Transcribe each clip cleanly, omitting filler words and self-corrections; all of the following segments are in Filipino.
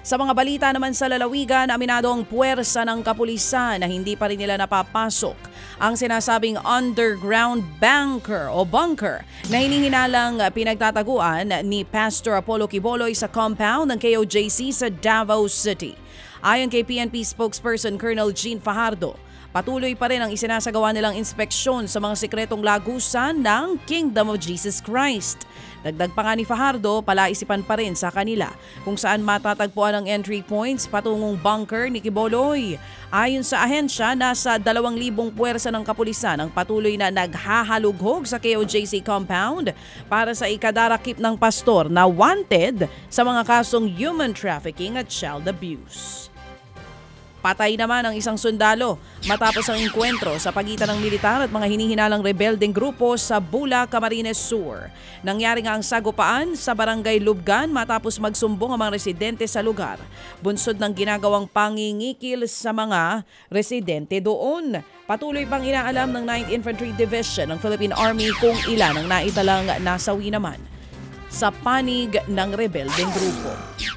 Sa mga balita naman sa lalawigan, aminado ang puwersa ng kapulisan na hindi pa rin nila napapasok ang sinasabing underground bunker na hinihinalang pinagtataguan ni Pastor Apollo Quiboloy sa compound ng KOJC sa Davao City. Ayon kay PNP spokesperson Colonel Jean Fajardo, patuloy pa rin ang isinasagawa nilang inspeksyon sa mga sikretong lagusan ng Kingdom of Jesus Christ. Dagdag pa nga ni Fajardo, palaisipan pa rin sa kanila kung saan matatagpuan ang entry points patungong bunker ni Quiboloy. Ayon sa ahensya, nasa 2,000 puwersa ng kapulisan ang patuloy na naghahalughog sa KOJC compound para sa ikadarakip ng pastor na wanted sa mga kasong human trafficking at child abuse. Patay naman ang isang sundalo matapos ang engkwentro sa pagitan ng militar at mga hinihinalang rebeldeng grupo sa Bula, Camarines Sur. Nangyari nga ang sagupaan sa barangay Lubgan matapos magsumbong ang mga residente sa lugar. Bunsod ng ginagawang pangingikil sa mga residente doon. Patuloy pang inaalam ng 9th Infantry Division ng Philippine Army kung ilan ang naitalang nasawi naman sa panig ng rebeldeng grupo.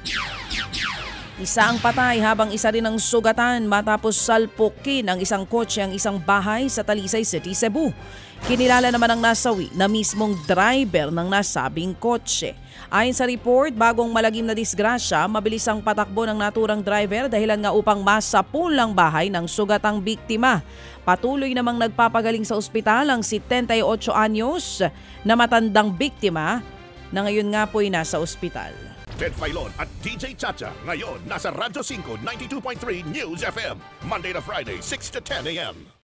Isa ang patay habang isa rin ang sugatan matapos salpukin ang isang kotse ang isang bahay sa Talisay City, Cebu. Kinilala naman ang nasawi na mismong driver ng nasabing kotse. Ayon sa report, bagong malagim na disgrasya, mabilis ang patakbo ng naturang driver dahilan nga upang masapulang bahay ng sugatang biktima. Patuloy namang nagpapagaling sa ospital ang 78 anyos na matandang biktima na ngayon nga po'y nasa ospital. Ted Filon at DJ Chacha ngayon nasa Radyo 5 92.3 News FM Monday to Friday 6 to 10 a.m.